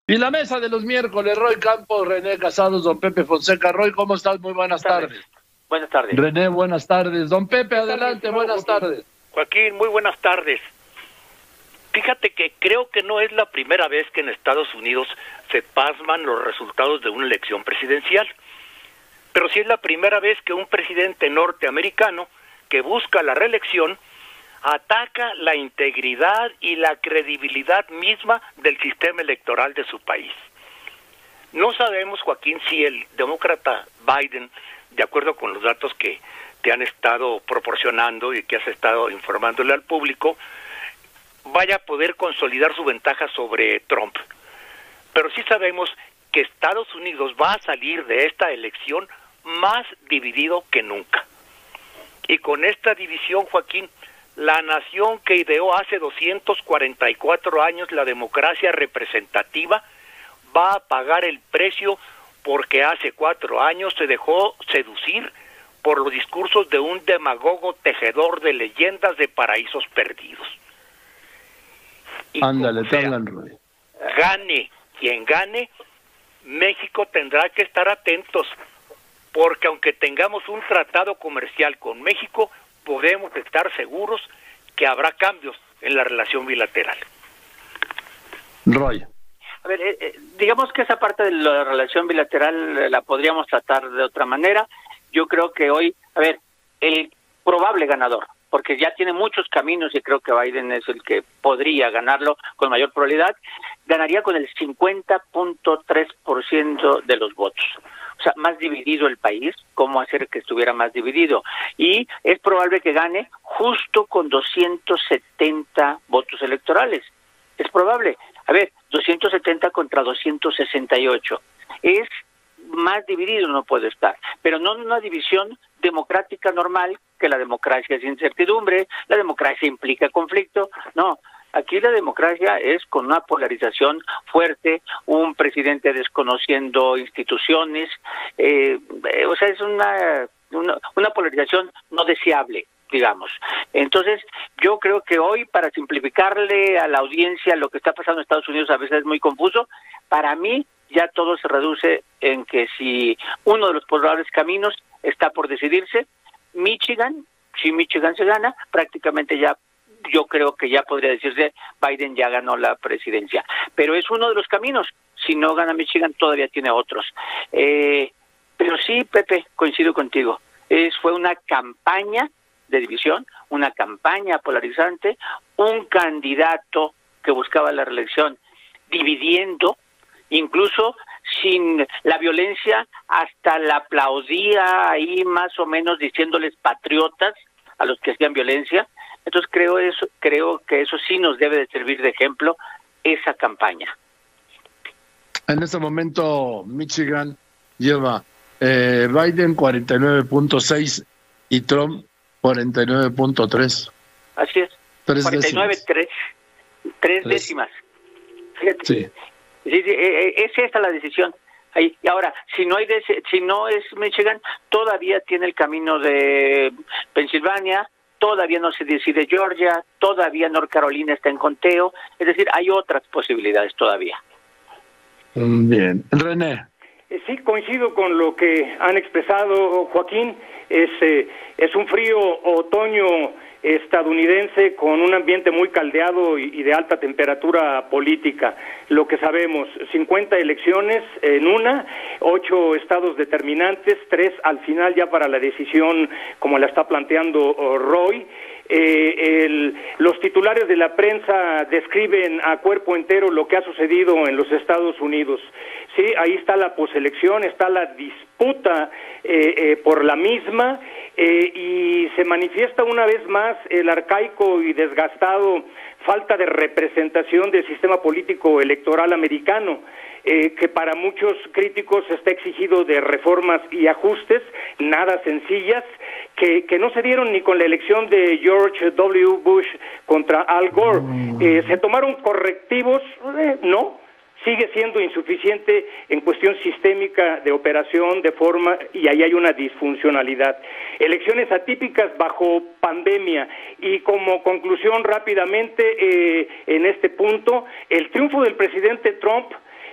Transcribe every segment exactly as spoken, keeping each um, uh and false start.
Y la mesa de los miércoles, Roy Campos, René Casados, don Pepe Fonseca. Roy, ¿cómo estás? Muy buenas tardes. tardes. Buenas tardes. René, buenas tardes. Don Pepe, buenas adelante, tardes, buenas tardes. Joaquín, muy buenas tardes. Fíjate que creo que no es la primera vez que en Estados Unidos se pasman los resultados de una elección presidencial, pero sí es la primera vez que un presidente norteamericano que busca la reelección ataca la integridad y la credibilidad misma del sistema electoral de su país. No sabemos, Joaquín, si el demócrata Biden, de acuerdo con los datos que te han estado proporcionando y que has estado informándole al público, vaya a poder consolidar su ventaja sobre Trump. Pero sí sabemos que Estados Unidos va a salir de esta elección más dividido que nunca. Y con esta división, Joaquín, la nación que ideó hace doscientos cuarenta y cuatro años la democracia representativa va a pagar el precio porque hace cuatro años se dejó seducir por los discursos de un demagogo tejedor de leyendas de paraísos perdidos. Y Ándale, te hablan, Roy. Gane quien gane, México tendrá que estar atentos, porque aunque tengamos un tratado comercial con México, podemos estar seguros que habrá cambios en la relación bilateral. Roy. A ver, eh, eh, digamos que esa parte de la relación bilateral eh, la podríamos tratar de otra manera. Yo creo que hoy, a ver, el probable ganador, porque ya tiene muchos caminos y creo que Biden es el que podría ganarlo con mayor probabilidad, ganaría con el cincuenta punto tres por ciento de los votos. O sea, más dividido el país, cómo hacer que estuviera más dividido. Y es probable que gane justo con doscientos setenta votos electorales. Es probable. A ver, doscientos setenta contra doscientos sesenta y ocho. Es más dividido, no puede estar. Pero no en una división democrática normal, que la democracia es incertidumbre, la democracia implica conflicto. No. Aquí la democracia es con una polarización fuerte, un presidente desconociendo instituciones, eh, eh, o sea, es una, una, una polarización no deseable, digamos. Entonces, yo creo que hoy, para simplificarle a la audiencia lo que está pasando en Estados Unidos, a veces es muy confuso. Para mí, ya todo se reduce en que si uno de los probables caminos está por decidirse, Michigan, si Michigan se gana, prácticamente ya yo creo que ya podría decirse Biden ya ganó la presidencia. Pero es uno de los caminos. Si no gana Michigan, todavía tiene otros. Eh, pero sí, Pepe, coincido contigo. Es, fue una campaña de división, una campaña polarizante, un candidato que buscaba la reelección dividiendo, incluso sin la violencia, hasta la aplaudía ahí más o menos diciéndoles patriotas a los que hacían violencia. Entonces creo eso, creo que eso sí nos debe de servir de ejemplo, esa campaña. En este momento Michigan lleva eh, Biden cuarenta y nueve punto seis y Trump cuarenta y nueve punto tres. Así es. Tres cuarenta y nueve, tres, tres décimas. Fíjate. Sí. Sí, sí, es esta la decisión. Ahí. Y ahora, si no hay de, si no es Michigan, todavía tiene el camino de Pensilvania. Todavía no se decide Georgia, todavía North Carolina está en conteo, es decir, hay otras posibilidades todavía. Bien. René. Sí, coincido con lo que han expresado, Joaquín. Es, eh, es un frío otoño estadounidense con un ambiente muy caldeado y, y de alta temperatura política. Lo que sabemos, cincuenta elecciones en una, ocho estados determinantes, tres al final ya para la decisión como la está planteando uh, Roy. Eh, el, los titulares de la prensa describen a cuerpo entero lo que ha sucedido en los Estados Unidos. Sí, ahí está la poselección, está la disputa eh, eh, por la misma eh, y se manifiesta una vez más el arcaico y desgastado falta de representación del sistema político electoral americano. Eh, que para muchos críticos está exigido de reformas y ajustes, nada sencillas, que, que no se dieron ni con la elección de George W. Bush contra Al Gore. Eh, ¿Se tomaron correctivos? Eh, no. Sigue siendo insuficiente en cuestión sistémica de operación, de forma, y ahí hay una disfuncionalidad. Elecciones atípicas bajo pandemia. Y como conclusión rápidamente, eh, en este punto, el triunfo del presidente Trump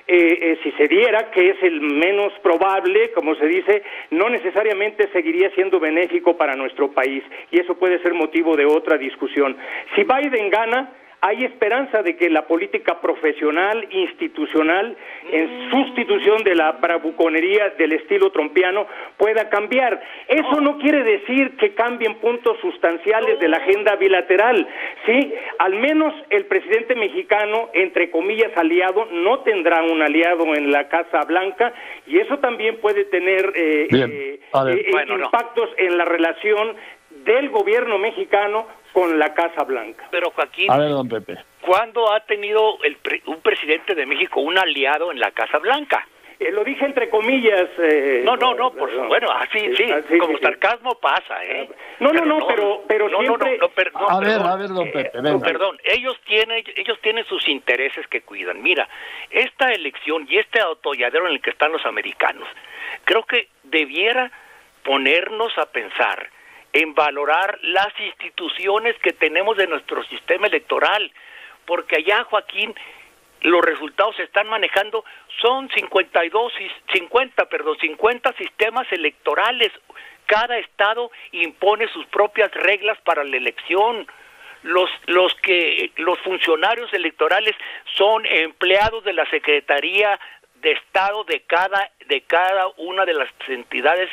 eh, eh, si se diera, que es el menos probable, como se dice, no necesariamente seguiría siendo benéfico para nuestro país, y eso puede ser motivo de otra discusión. Si Biden gana, hay esperanza de que la política profesional, institucional, en sustitución de la bravuconería del estilo trompiano, pueda cambiar. Eso no quiere decir que cambien puntos sustanciales de la agenda bilateral, ¿sí? Al menos el presidente mexicano, entre comillas, aliado, no tendrá un aliado en la Casa Blanca, y eso también puede tener eh, eh, eh, bueno, impactos no. en la relación del gobierno mexicano con la Casa Blanca. Pero Joaquín, a ver, don Pepe, ¿cuándo ha tenido el pre un presidente de México un aliado en la Casa Blanca? Eh, lo dije entre comillas. Eh, no, no, no, por, no. bueno, así, sí, sí, sí como sí, sarcasmo sí. pasa, ¿eh? No, no, no, no pero, pero no, siempre... No, no, no, per, no, a perdón, ver, a ver, don Pepe, eh, venga. Perdón, ellos tienen, ellos tienen sus intereses que cuidan. Mira, esta elección y este atolladero en el que están los americanos, creo que debiera ponernos a pensar en valorar las instituciones que tenemos de nuestro sistema electoral, porque allá, Joaquín, los resultados se están manejando, son cincuenta y dos, cincuenta, perdón, cincuenta sistemas electorales. Cada estado impone sus propias reglas para la elección. Los los que los funcionarios electorales son empleados de la Secretaría de Estado de cada de cada una de las entidades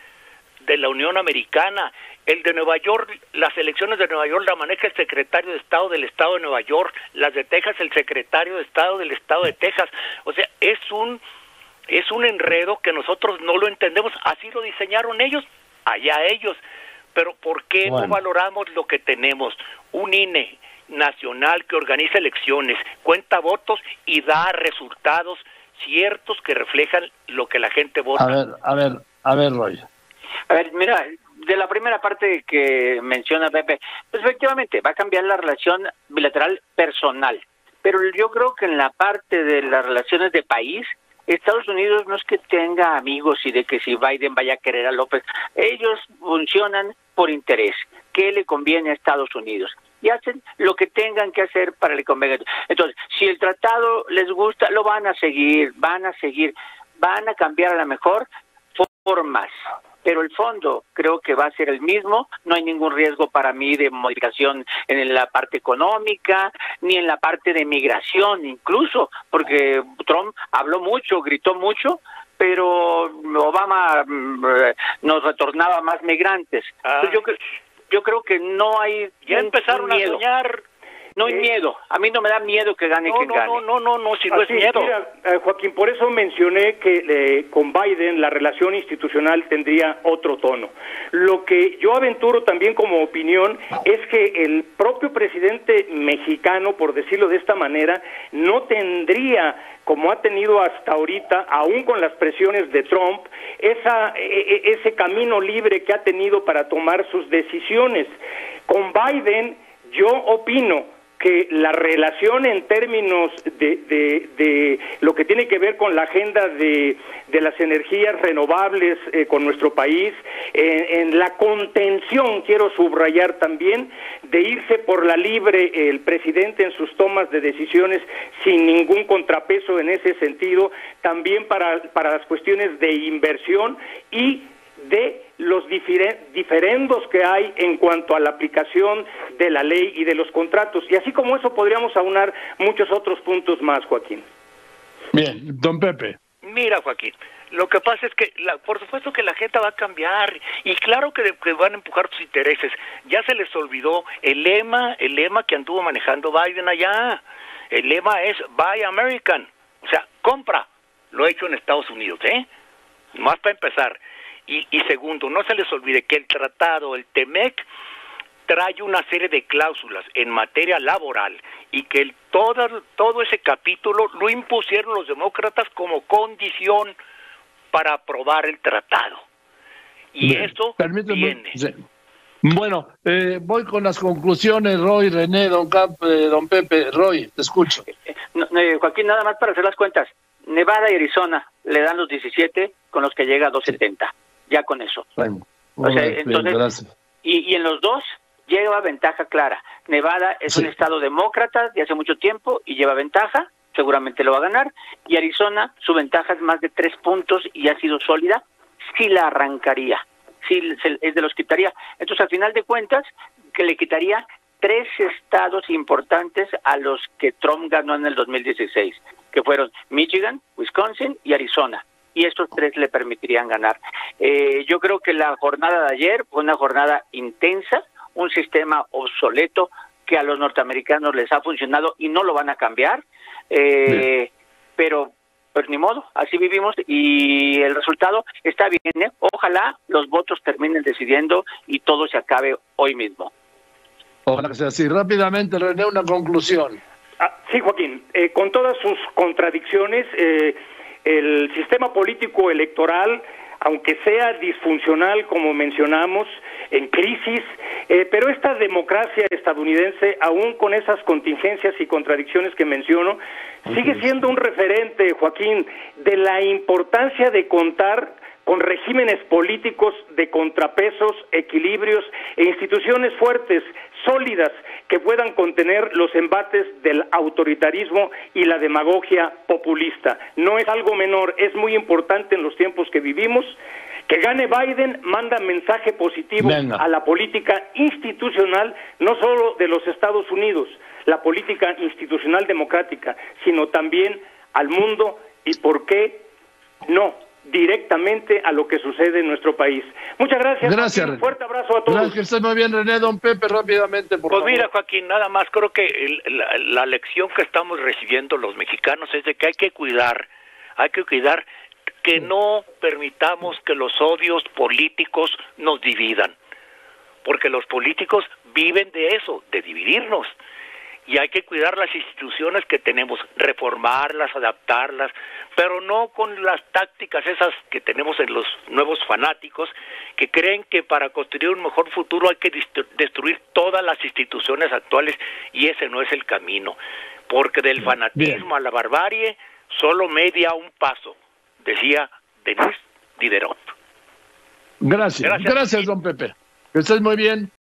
de la Unión Americana. El de Nueva York, las elecciones de Nueva York la maneja el secretario de Estado del Estado de Nueva York, las de Texas el secretario de Estado del Estado de Texas. O sea, es un es un enredo que nosotros no lo entendemos. Así lo diseñaron ellos, allá ellos. Pero ¿por qué bueno. no valoramos lo que tenemos? Un I N E nacional que organiza elecciones, cuenta votos y da resultados ciertos que reflejan lo que la gente vota. A ver, a ver, a ver, Roy. A ver, mira, de la primera parte que menciona Pepe, pues efectivamente va a cambiar la relación bilateral personal, pero yo creo que en la parte de las relaciones de país, Estados Unidos no es que tenga amigos y de que si Biden vaya a querer a López, ellos funcionan por interés, qué le conviene a Estados Unidos, y hacen lo que tengan que hacer para que le convenga. Entonces, si el tratado les gusta, lo van a seguir, van a seguir, van a cambiar a lo mejor formas, pero el fondo creo que va a ser el mismo. No hay ningún riesgo para mí de modificación en la parte económica, ni en la parte de migración incluso, porque Trump habló mucho, gritó mucho, pero Obama nos retornaba más migrantes. Ah. Entonces yo, yo creo que no hay... Ya empezaron a soñar... No hay eh, miedo, a mí no me da miedo que gane no, quien no, gane. No, no, no, no, si no Así, es miedo. Mira, eh, Joaquín, por eso mencioné que eh, con Biden la relación institucional tendría otro tono. Lo que yo aventuro también como opinión es que el propio presidente mexicano, por decirlo de esta manera, no tendría, como ha tenido hasta ahorita, aún con las presiones de Trump, esa, e, ese camino libre que ha tenido para tomar sus decisiones. Con Biden, yo opino que la relación en términos de, de, de lo que tiene que ver con la agenda de, de las energías renovables eh, con nuestro país, eh, en la contención, quiero subrayar también, de irse por la libre eh, el presidente en sus tomas de decisiones sin ningún contrapeso en ese sentido, también para, para las cuestiones de inversión y de los diferendos que hay en cuanto a la aplicación de la ley y de los contratos. Y así como eso podríamos aunar muchos otros puntos más, Joaquín. Bien, don Pepe. Mira, Joaquín, lo que pasa es que, la, por supuesto que la gente va a cambiar, y claro que, que van a empujar sus intereses. Ya se les olvidó el lema, el lema que anduvo manejando Biden allá. El lema es Buy American, o sea, compra lo hecho en Estados Unidos, ¿eh? Más para empezar. Y, y segundo, no se les olvide que el tratado, el TEMEC, trae una serie de cláusulas en materia laboral y que el, todo, todo ese capítulo lo impusieron los demócratas como condición para aprobar el tratado. Y Bien, esto permíteme, viene. Sí. Bueno, eh, voy con las conclusiones, Roy, René, don Camp, eh, don Pepe. Roy, te escucho. No, eh, Joaquín, nada más para hacer las cuentas. Nevada y Arizona le dan los diecisiete con los que llega a doscientos setenta. Sí. Ya con eso. Bueno, o sea, bien, entonces, gracias. Y, y en los dos lleva ventaja clara. Nevada es sí. un estado demócrata de hace mucho tiempo y lleva ventaja, seguramente lo va a ganar, y Arizona, su ventaja es más de tres puntos y ha sido sólida, sí la arrancaría, sí es de los quitaría. Entonces, al final de cuentas, que le quitaría tres estados importantes a los que Trump ganó en el dos mil dieciséis, que fueron Michigan, Wisconsin y Arizona, y estos tres le permitirían ganar. Eh, yo creo que la jornada de ayer fue una jornada intensa, un sistema obsoleto que a los norteamericanos les ha funcionado y no lo van a cambiar, eh, pero pues ni modo, así vivimos y el resultado está bien, ¿eh? Ojalá los votos terminen decidiendo y todo se acabe hoy mismo. Ojalá que sea así. Rápidamente, René, una conclusión. Ah, sí, Joaquín, eh, con todas sus contradicciones, eh, el sistema político electoral, aunque sea disfuncional, como mencionamos, en crisis, eh, pero esta democracia estadounidense, aún con esas contingencias y contradicciones que menciono, sigue siendo un referente, Joaquín, de la importancia de contar con regímenes políticos de contrapesos, equilibrios e instituciones fuertes, sólidas, que puedan contener los embates del autoritarismo y la demagogia populista. No es algo menor, es muy importante en los tiempos que vivimos. Que gane Biden manda mensaje positivo Venga. a la política institucional, no solo de los Estados Unidos, la política institucional democrática, sino también al mundo y, ¿por qué no?, directamente a lo que sucede en nuestro país. Muchas gracias. Gracias. Un fuerte abrazo a todos. Gracias, que esté muy bien, René. Don Pepe, rápidamente, por Pues favor. mira, Joaquín, nada más creo que el, la, la lección que estamos recibiendo los mexicanos es de que hay que cuidar, hay que cuidar que no permitamos que los odios políticos nos dividan, porque los políticos viven de eso, de dividirnos. Y hay que cuidar las instituciones que tenemos, reformarlas, adaptarlas, pero no con las tácticas esas que tenemos en los nuevos fanáticos, que creen que para construir un mejor futuro hay que destruir todas las instituciones actuales, y ese no es el camino, porque del fanatismo Bien. a la barbarie solo media un paso, decía Denis Diderot. Gracias, gracias, gracias don Pepe. Que estés muy bien.